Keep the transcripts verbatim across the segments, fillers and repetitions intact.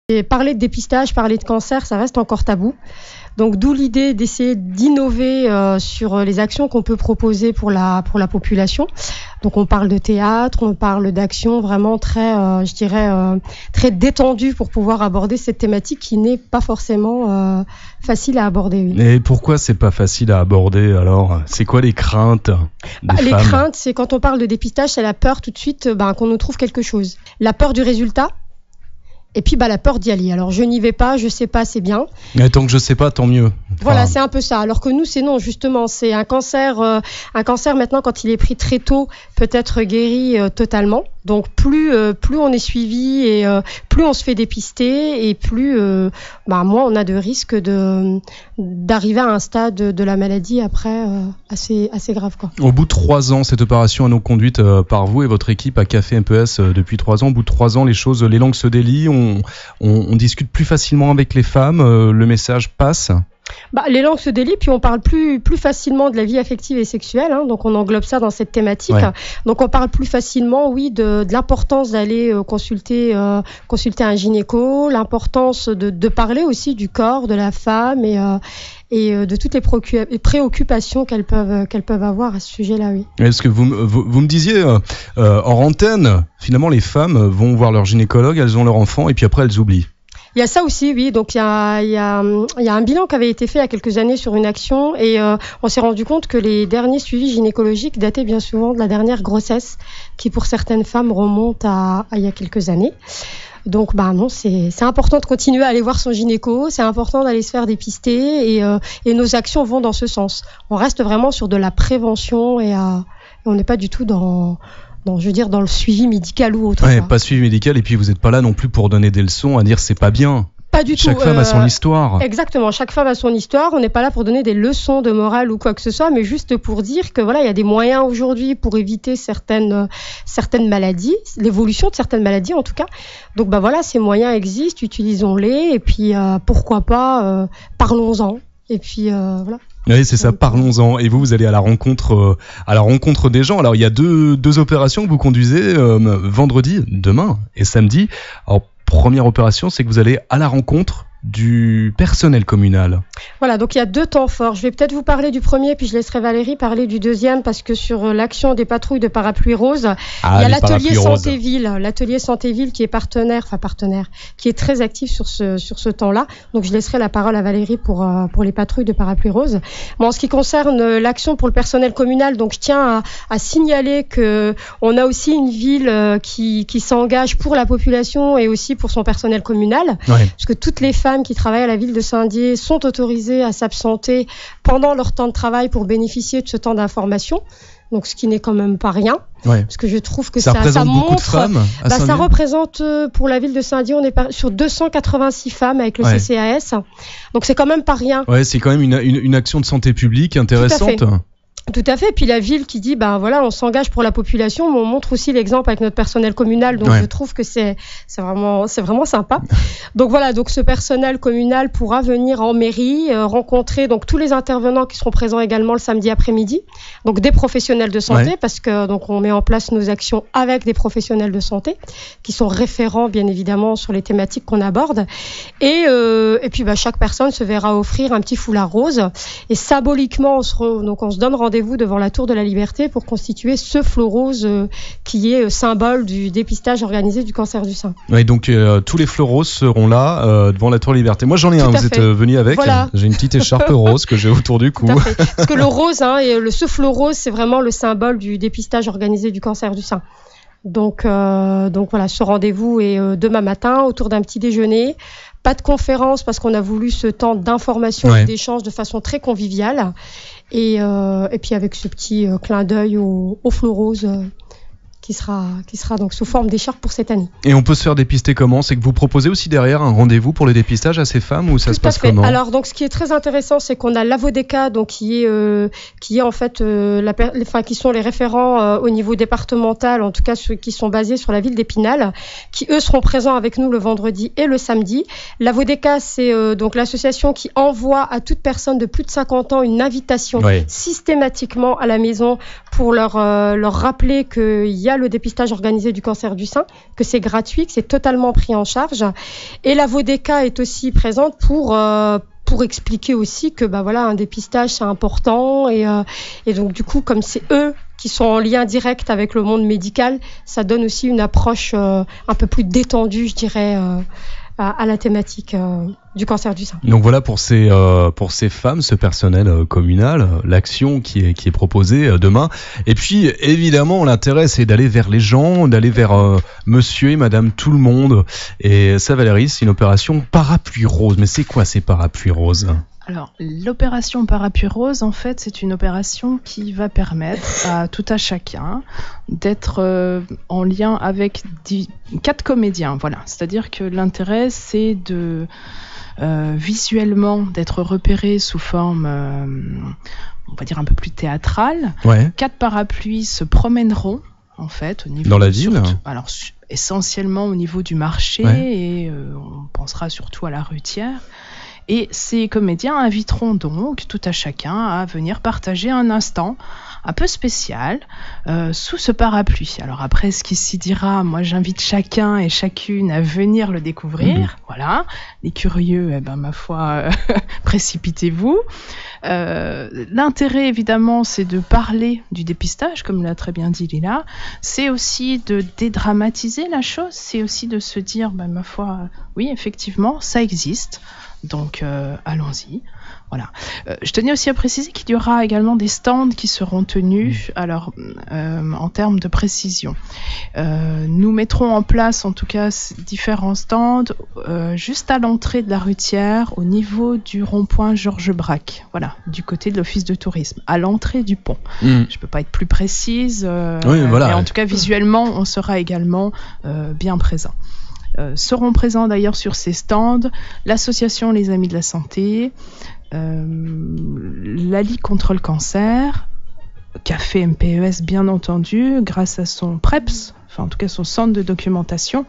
Et parler de dépistage, parler de cancer, ça reste encore tabou. Donc d'où l'idée d'essayer d'innover euh, sur les actions qu'on peut proposer pour la pour la population. Donc on parle de théâtre, on parle d'actions vraiment très, euh, je dirais, euh, très détendues pour pouvoir aborder cette thématique qui n'est pas forcément euh, facile à aborder. Oui. Et pourquoi c'est pas facile à aborder alors ? C'est quoi les craintes des bah, Les femmes ? craintes, c'est quand on parle de dépistage, c'est la peur tout de suite bah, qu'on nous trouve quelque chose. La peur du résultat. Et puis bah, la peur d'y aller. Alors je n'y vais pas, je sais pas, c'est bien. Mais tant que je sais pas, tant mieux. Enfin... Voilà, c'est un peu ça. Alors que nous, c'est non, justement, c'est un cancer. Euh, un cancer maintenant, quand il est pris très tôt, peut être guéri euh, totalement. Donc plus euh, plus on est suivi et euh, plus on se fait dépister et plus euh, bah, moins on a de risque de d'arriver à un stade de, de la maladie après euh, assez assez grave quoi. Au bout de trois ans, cette opération est donc conduite euh, par vous et votre équipe à Café M P S euh, depuis trois ans. Au bout de trois ans, les choses, les langues se délient. On, on, on discute plus facilement avec les femmes. Euh, le message passe. Bah, les langues se délient, puis on parle plus plus facilement de la vie affective et sexuelle, hein, donc on englobe ça dans cette thématique. Ouais. Donc on parle plus facilement, oui, de, de l'importance d'aller euh, consulter euh, consulter un gynéco, l'importance de, de parler aussi du corps de la femme et euh, et euh, de toutes les préoccupations qu'elles peuvent qu'elles peuvent avoir à ce sujet-là, oui. Est-ce que vous vous, vous me disiez euh, euh, hors antenne, finalement les femmes vont voir leur gynécologue, elles ont leur enfant et puis après elles oublient. Il y a ça aussi, oui. Donc il y a, il y a, il y a un bilan qui avait été fait il y a quelques années sur une action et euh, on s'est rendu compte que les derniers suivis gynécologiques dataient bien souvent de la dernière grossesse, qui pour certaines femmes remonte à, à il y a quelques années. Donc bah non, c'est c'est important de continuer à aller voir son gynéco, c'est important d'aller se faire dépister et euh, et nos actions vont dans ce sens. On reste vraiment sur de la prévention et, euh, et on n'est pas du tout dans Dans, je veux dire, dans le suivi médical ou autre. Ouais, pas suivi médical, et puis vous n'êtes pas là non plus pour donner des leçons, à dire c'est pas bien. Pas du tout. Chaque femme euh, a son histoire. Exactement, chaque femme a son histoire. On n'est pas là pour donner des leçons de morale ou quoi que ce soit, mais juste pour dire que voilà, il y a des moyens aujourd'hui pour éviter certaines euh, certaines maladies, l'évolution de certaines maladies en tout cas. Donc bah voilà, ces moyens existent, utilisons-les, et puis euh, pourquoi pas, euh, parlons-en. Et puis euh, voilà. Oui, c'est ça, parlons-en. Et vous, vous allez à la rencontre, euh, à la rencontre des gens. Alors, il y a deux, deux opérations que vous conduisez euh, vendredi, demain et samedi. Alors, première opération, c'est que vous allez à la rencontre du personnel communal. Voilà, donc il y a deux temps forts. Je vais peut-être vous parler du premier, puis je laisserai Valérie parler du deuxième, parce que sur l'action des patrouilles de Parapluie Rose, ah, il y a l'atelier Santé-Ville, l'atelier Santé-Ville qui est partenaire, enfin partenaire, qui est très actif sur ce sur ce temps-là. Donc je laisserai la parole à Valérie pour euh, pour les patrouilles de Parapluie Rose. Bon, en ce qui concerne l'action pour le personnel communal, donc je tiens à, à signaler que on a aussi une ville euh, qui qui s'engage pour la population et aussi pour son personnel communal, ouais. Parce que toutes les femmes qui travaillent à la ville de Saint-Dié sont autorisées à s'absenter pendant leur temps de travail pour bénéficier de ce temps d'information. Donc, ce qui n'est quand même pas rien. Ouais. Parce que je trouve que ça, ça, ça montre. De femmes à bah, ça représente, euh, pour la ville de Saint-Dié, on est par, sur deux cent quatre-vingt-six femmes avec le ouais. C C A S. Donc, c'est quand même pas rien. Ouais, c'est quand même une, une, une action de santé publique intéressante. Tout à fait. Tout à fait. Puis la ville qui dit, ben voilà, on s'engage pour la population, mais on montre aussi l'exemple avec notre personnel communal. Donc ouais. je trouve que c'est c'est vraiment c'est vraiment sympa. Donc voilà, donc ce personnel communal pourra venir en mairie euh, rencontrer donc tous les intervenants qui seront présents également le samedi après-midi. Donc des professionnels de santé, ouais. parce que donc on met en place nos actions avec des professionnels de santé qui sont référents bien évidemment sur les thématiques qu'on aborde. Et euh, et puis bah, chaque personne se verra offrir un petit foulard rose. Et symboliquement, on se re, donc on se donne rendez-vous vous devant la Tour de la Liberté pour constituer ce flot rose euh, qui est euh, symbole du dépistage organisé du cancer du sein. Oui, donc euh, tous les flots roses seront là euh, devant la Tour de la Liberté. Moi j'en ai Tout un, vous fait. êtes euh, venu avec. Voilà. J'ai une petite écharpe rose que j'ai autour du cou. Tout à fait. Parce que le rose, hein, et le, ce flot rose, c'est vraiment le symbole du dépistage organisé du cancer du sein. Donc, euh, donc voilà, ce rendez-vous est euh, demain matin autour d'un petit déjeuner. Pas de conférence parce qu'on a voulu ce temps d'information ouais. et d'échange de façon très conviviale. Et, euh, et puis avec ce petit euh, clin d'œil au, au flot rose euh, qui sera, qui sera donc sous forme d'écharpe pour cette année. Et on peut se faire dépister comment ? C'est que vous proposez aussi derrière un rendez-vous pour le dépistage à ces femmes ou ça Tout se passe à fait. comment ? Alors donc ce qui est très intéressant, c'est qu'on a l'Avodeka, donc qui est euh, qui est en fait euh, la, enfin qui sont les référents euh, au niveau départemental, en tout cas ceux qui sont basés sur la ville d'Épinal, qui eux seront présents avec nous le vendredi et le samedi. L'Avodeka, c'est euh, donc l'association qui envoie à toute personne de plus de cinquante ans une invitation oui. systématiquement à la maison pour leur euh, leur rappeler qu'il y a le dépistage organisé du cancer du sein, que c'est gratuit, que c'est totalement pris en charge. Et la Vodeka est aussi présente pour euh, pour expliquer aussi que bah voilà, un dépistage c'est important et euh, et donc du coup comme c'est eux qui sont en lien direct avec le monde médical, ça donne aussi une approche euh, un peu plus détendue, je dirais, euh, à, à la thématique euh, du cancer du sein. Donc voilà pour ces euh, pour ces femmes, ce personnel euh, communal, euh, l'action qui est qui est proposée euh, demain. Et puis évidemment l'intérêt c'est d'aller vers les gens, d'aller vers euh, Monsieur et Madame tout le monde. Et ça, Valérie, c'est une opération parapluie rose. Mais c'est quoi ces parapluies roses ? Alors, l'opération Parapluie Rose, en fait, c'est une opération qui va permettre à tout à chacun d'être euh, en lien avec dix, quatre comédiens. Voilà, c'est-à-dire que l'intérêt, c'est de euh, visuellement d'être repéré sous forme, euh, on va dire un peu plus théâtrale. Ouais. Quatre parapluies se promèneront, en fait, au niveau dans la ville. Surtout, alors essentiellement au niveau du marché, ouais. et euh, on pensera surtout à la Rutière. Et ces comédiens inviteront donc tout à chacun à venir partager un instant un peu spécial euh, sous ce parapluie. Alors après, ce qui s'y dira, moi j'invite chacun et chacune à venir le découvrir. Mmh. Voilà, les curieux, eh ben, ma foi, euh, précipitez-vous. Euh, l'intérêt évidemment, c'est de parler du dépistage, comme l'a très bien dit Lila. C'est aussi de dédramatiser la chose. C'est aussi de se dire, ben, ma foi, oui, effectivement, ça existe. Donc euh, allons-y. Voilà. Euh, je tenais aussi à préciser qu'il y aura également des stands qui seront tenus. Alors, euh, en termes de précision, euh, nous mettrons en place, en tout cas, différents stands euh, juste à l'entrée de la Rutière, au niveau du rond-point Georges Braque. Voilà, du côté de l'office de tourisme, à l'entrée du pont. Mmh. Je peux pas être plus précise. Euh, oui, voilà. Mais en tout cas, visuellement, on sera également euh, bien présent. Euh, seront présents d'ailleurs sur ces stands l'association Les Amis de la Santé, euh, la Ligue contre le cancer, Café M P E S bien entendu, grâce à son PREPS, enfin en tout cas son centre de documentation,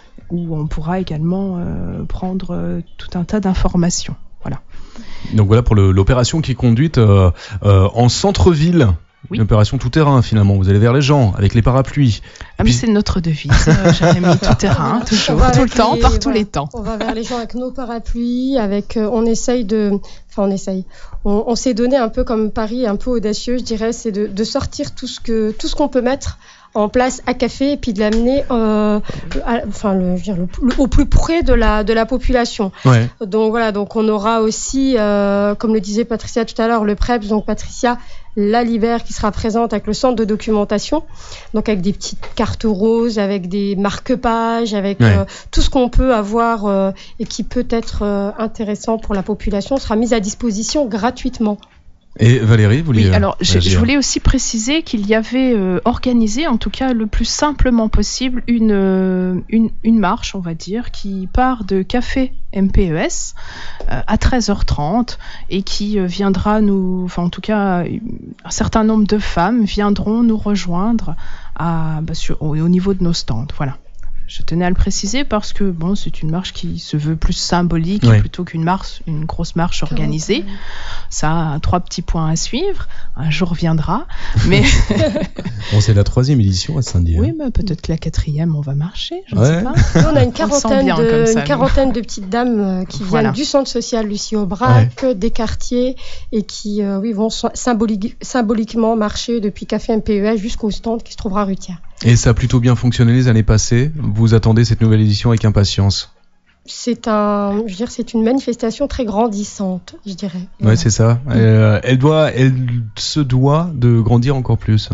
où on pourra également euh, prendre euh, tout un tas d'informations. Voilà. Donc voilà pour le, l'opération qui est conduite euh, euh, en centre-ville. Oui. Une opération tout terrain finalement, vous allez vers les gens avec les parapluies. Ah mais puis... c'est notre devise, euh, Jérémy, tout terrain, toujours, tout le temps, les... par tous voilà. les temps. On va vers les gens avec nos parapluies, avec, euh, on essaye de, enfin on essaye, on, on s'est donné un peu comme pari, un peu audacieux je dirais, c'est de, de sortir tout ce, que, tout ce qu'on peut mettre en place à café et puis de l'amener euh, à, enfin, le, je veux dire, le, le, au plus près de la, de la population. Ouais. Donc voilà, donc on aura aussi, euh, comme le disait Patricia tout à l'heure, le PREPS, donc Patricia, la Libère qui sera présente avec le centre de documentation, donc avec des petites cartes roses, avec des marque-pages, avec ouais. euh, tout ce qu'on peut avoir euh, et qui peut être euh, intéressant pour la population sera mis à disposition gratuitement. Et Valérie, vous vouliez... Oui, alors je, je voulais aussi préciser qu'il y avait euh, organisé, en tout cas le plus simplement possible, une, euh, une, une marche, on va dire, qui part de Café M P E S euh, à treize heures trente et qui euh, viendra nous... Enfin, en tout cas, un certain nombre de femmes viendront nous rejoindre à, bah, sur, au, au niveau de nos stands. Voilà. Je tenais à le préciser parce que bon, c'est une marche qui se veut plus symbolique oui. plutôt qu'une marche, une grosse marche organisée. Ça a trois petits points à suivre. Un jour viendra, mais bon, c'est la troisième édition à Saint-Dié. Oui, mais peut-être que la quatrième, on va marcher. Je ouais. ne sais pas. Nous, on a une quarantaine, de, ça, une quarantaine de petites dames qui voilà. viennent du centre social Lucie Aubrac, ouais. des quartiers et qui, euh, oui, vont symbolique, symboliquement marcher depuis Café M P E S jusqu'au stand qui se trouvera à Rutière. Et ça a plutôt bien fonctionné les années passées. Vous attendez cette nouvelle édition avec impatience? C'est un, je veux dire, c'est une manifestation très grandissante, je dirais. Ouais, ouais. c'est ça. Mmh. Euh, elle doit, elle se doit de grandir encore plus.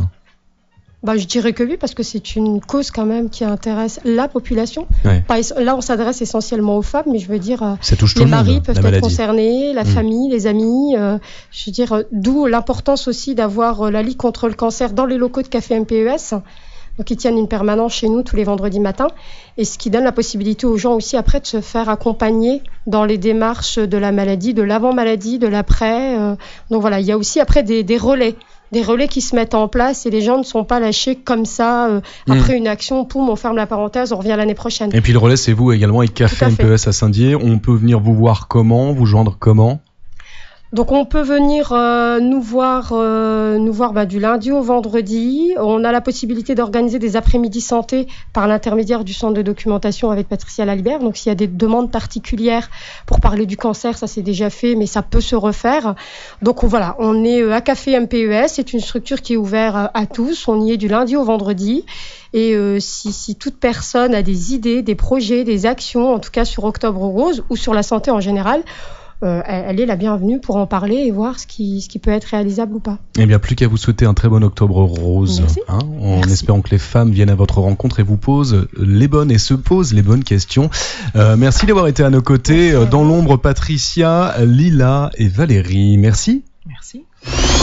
Bah, je dirais que oui, parce que c'est une cause quand même qui intéresse la population. Ouais. Là, on s'adresse essentiellement aux femmes, mais je veux dire, ça touche les tout le maris monde, peuvent la être maladie. concernés, la mmh. famille, les amis. Euh, je veux dire, d'où l'importance aussi d'avoir euh, la Ligue contre le cancer dans les locaux de Café M P E S. Donc, ils tiennent une permanence chez nous tous les vendredis matins. Et ce qui donne la possibilité aux gens aussi après de se faire accompagner dans les démarches de la maladie, de l'avant-maladie, de l'après. Euh, donc voilà, il y a aussi après des, des relais. Des relais qui se mettent en place et les gens ne sont pas lâchés comme ça. Euh, mmh. Après une action, poum, on ferme la parenthèse, on revient l'année prochaine. Et puis le relais, c'est vous également avec Café M P E S à Saint-Dié. On peut venir vous voir comment, vous joindre comment ? Donc on peut venir euh, nous voir, euh, nous voir bah, du lundi au vendredi. On a la possibilité d'organiser des après-midi santé par l'intermédiaire du centre de documentation avec Patricia Lalibert. Donc s'il y a des demandes particulières pour parler du cancer, ça c'est déjà fait, mais ça peut se refaire. Donc voilà, on est à Café M P E S, c'est une structure qui est ouverte à tous. On y est du lundi au vendredi. Et euh, si, si toute personne a des idées, des projets, des actions, en tout cas sur Octobre Rose ou sur la santé en général, Euh, elle est la bienvenue pour en parler et voir ce qui, ce qui peut être réalisable ou pas. Eh bien, plus qu'à vous souhaiter un très bon Octobre Rose, hein, en Merci. espérant que les femmes viennent à votre rencontre et vous posent les bonnes et se posent les bonnes questions. Euh, merci d'avoir été à nos côtés. Merci. Dans l'ombre, Patricia, Lila et Valérie. Merci. Merci.